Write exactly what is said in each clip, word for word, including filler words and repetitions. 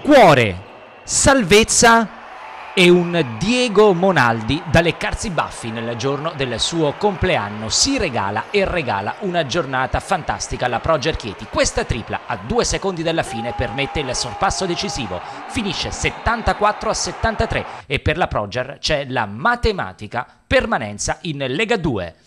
cuore, salvezza e un Diego Monaldi da leccarsi i baffi nel giorno del suo compleanno. Si regala e regala una giornata fantastica alla Proger Chieti. Questa tripla a due secondi dalla fine permette il sorpasso decisivo, finisce settantaquattro a settantatré e per la Proger c'è la matematica permanenza in Lega due.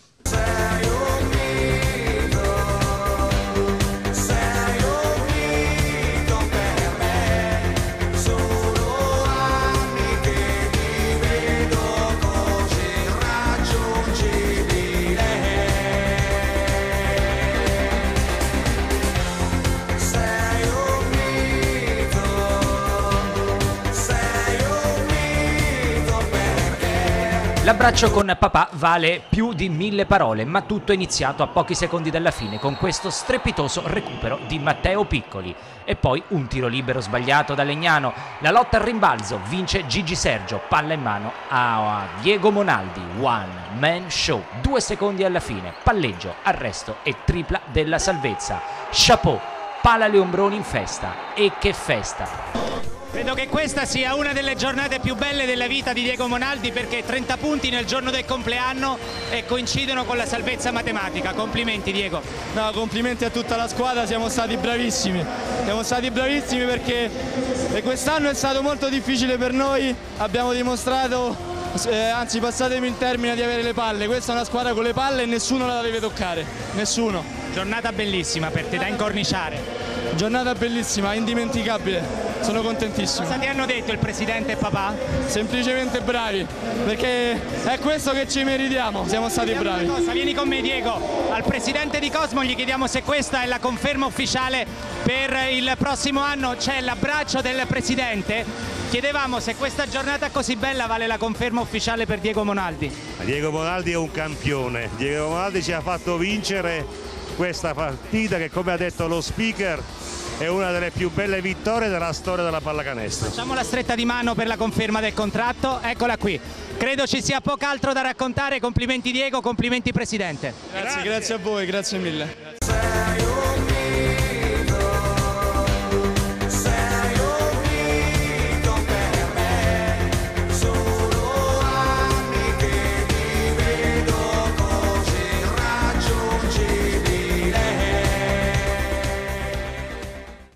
L'abbraccio con papà vale più di mille parole, ma tutto è iniziato a pochi secondi dalla fine con questo strepitoso recupero di Matteo Piccoli. E poi un tiro libero sbagliato da Legnano, la lotta al rimbalzo, vince Gigi Sergio, palla in mano a Diego Monaldi, one man show, due secondi alla fine, palleggio, arresto e tripla della salvezza. Chapeau, Pala Leombroni in festa, e che festa! Credo che questa sia una delle giornate più belle della vita di Diego Monaldi, perché trenta punti nel giorno del compleanno e coincidono con la salvezza matematica. Complimenti Diego. No, complimenti a tutta la squadra, siamo stati bravissimi. Siamo stati bravissimi perché quest'anno è stato molto difficile per noi, abbiamo dimostrato, eh, anzi passatemi il termine, di avere le palle. Questa è una squadra con le palle e nessuno la deve toccare, nessuno. Giornata bellissima per te, da incorniciare. Giornata bellissima, indimenticabile, sono contentissimo. Cosa ti hanno detto il presidente e papà? Semplicemente bravi, perché è questo che ci meritiamo, siamo stati bravi. Cosa, vieni con me Diego, al presidente di Cosmo gli chiediamo se questa è la conferma ufficiale per il prossimo anno, c'è l'abbraccio del presidente. Chiedevamo se questa giornata così bella vale la conferma ufficiale per Diego Monaldi. Diego Monaldi è un campione, Diego Monaldi ci ha fatto vincere questa partita che, come ha detto lo speaker, è una delle più belle vittorie della storia della pallacanestro. Facciamo la stretta di mano per la conferma del contratto, eccola qui. Credo ci sia poco altro da raccontare, complimenti Diego, complimenti Presidente. Grazie, grazie a voi, grazie mille.